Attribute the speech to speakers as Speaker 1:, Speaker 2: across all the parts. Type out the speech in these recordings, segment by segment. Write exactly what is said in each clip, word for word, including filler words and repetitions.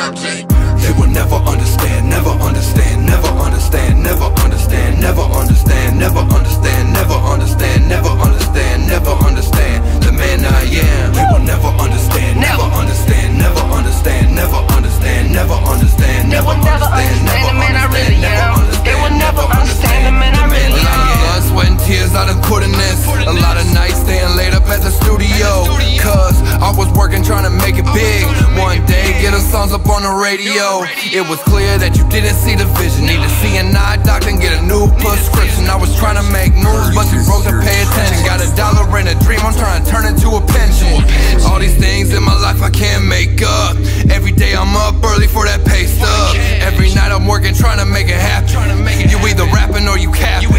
Speaker 1: They will never understand, never understand, never understand, never understand, never understand, never understand, never understand, never understand, never understand the man I am. They will never understand, never understand, never understand, never understand, never understand, never understand, never understand, never understand.
Speaker 2: They will never understand the man I really am.
Speaker 1: A lot of blood, sweat and tears I done put in this. A lot of nights staying laid up at the studio, cause I was working trying to make it big. One day get our songs up on the radio. It was clear that you didn't see the vision. Need to see an eye doctor and get a new prescription. I was trying to make moves, but you broke to pay attention. Got a dollar in a dream, I'm trying to turn into a pension. All these things in my life I can't make up. Every day I'm up early for that pay stub. Every night I'm working trying to make it happen. You either rapping or you capping.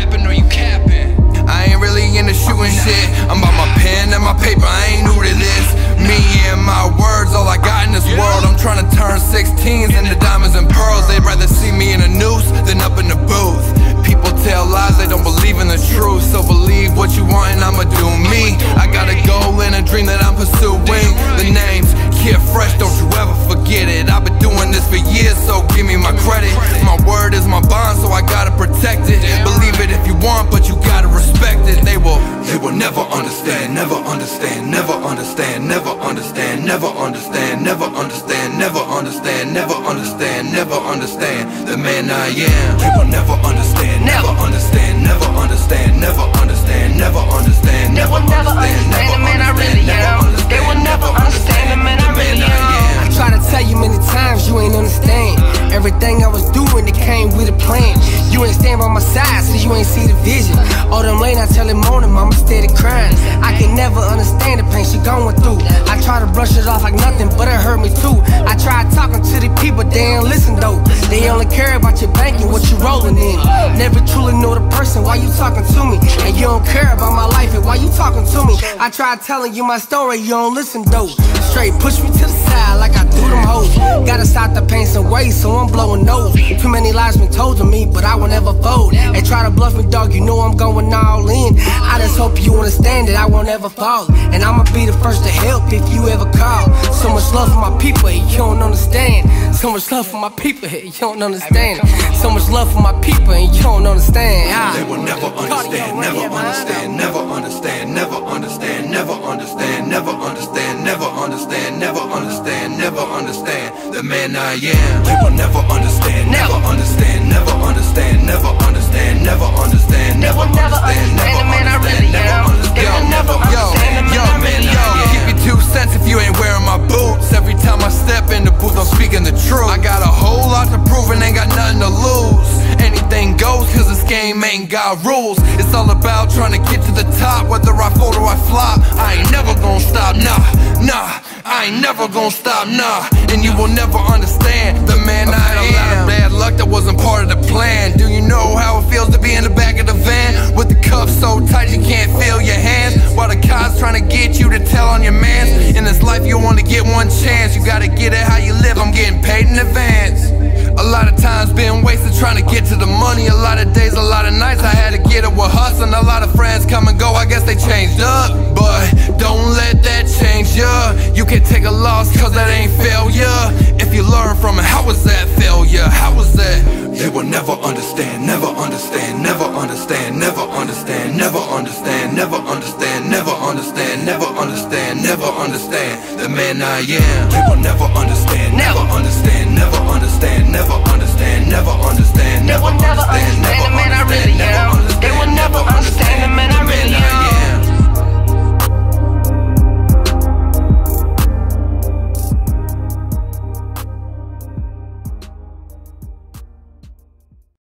Speaker 1: I ain't really into shooting shit. I'm about my pen and my paper, I ain't new to this. Me and my words, all I got in this world. I'm trying to turn sixteens into diamonds and pearls. They'd rather see me in a noose than up in the booth. People tell lies, they don't believe in the truth. So believe what you want and I'ma do me. I got a goal and a dream that I'm pursuing. The name's Kid Fresh, don't you ever forget it. I've been doing this for years, so give me my credit. My word is my bond, so I gotta protect it. Believe it if you want, but you gotta respect it. They will, they will never understand, never understand, never understand, never understand, never understand, never understand, never understand, never understand, never understand the man I am. They will never understand, never understand, never understand, never understand, never understand, never understand the man I really am.
Speaker 2: They will never understand the man I really am.
Speaker 3: I try to tell you many times, you ain't understand. Everything I was doing, it came with a plan. You ain't stand by my side, so you ain't see the vision. All them late nights till the morning, mama steady crying. I can never understand the pain she going through. I try to brush it off like nothing, but it hurt me too. I tried talking to the people, they ain't listen though. They only care about your bank and what you rolling in. Never truly know the person, why you talking to me? And you don't care about my life, and why you talking to me? I tried telling you my story, you don't listen though. Straight push me to the side like I do them hoes. Gotta stop the pain some ways, so I'm blowing nose. Too many lies been told to me, but I will never fold. They try to bluff me, dog, you know I'm going all in. I just hope you understand that I won't ever fall. And I'ma be the first to help if you ever call. So much love for my people, you don't understand. So much love for my people, you don't understand. So much love for my people, and you don't understand.
Speaker 1: They will never understand, never understand, never understand, never understand, never understand, never understand, never understand, never understand, never understand the man I am. They will never understand, never understand, never understand, never understand, never understand, never understand, never understand, never understand, never understand the man I am. Keep your two cents if you ain't wearing my boots. Every time I step in the booth, I'm speaking the truth. I got a whole lot to prove and ain't got nothing to lose. Anything goes, cause this game ain't got rules. It's all about trying to get to the top, whether I fold or I flop. I ain't never gonna stop, nah, nah. I ain't never gonna stop, nah. And you will never understand the man I am. A lot of bad luck that wasn't part of the plan. Do you know how it feels to be in the back of the van with the cuffs so tight you can't feel your hands, while the cops trying to get you to tell on your mans? In this life you only get one chance. You gotta get it how you live, I'm getting paid in advance. A lot of times been wasted trying to get to the money. A lot of days, a lot of nights I had to get it with hustling. A lot of friends come and go, I guess they changed up. But don't let that change ya. You can take a loss cause that ain't failure. If you learn from it, how was that failure? How was that? They will never understand, never understand, never understand, never understand, never understand, never understand, never understand, never understand, never understand the man I am. They will never understand, never understand, never understand, never understand, never understand, never understand, never understand the man I really am.
Speaker 2: They will never understand the man I really am.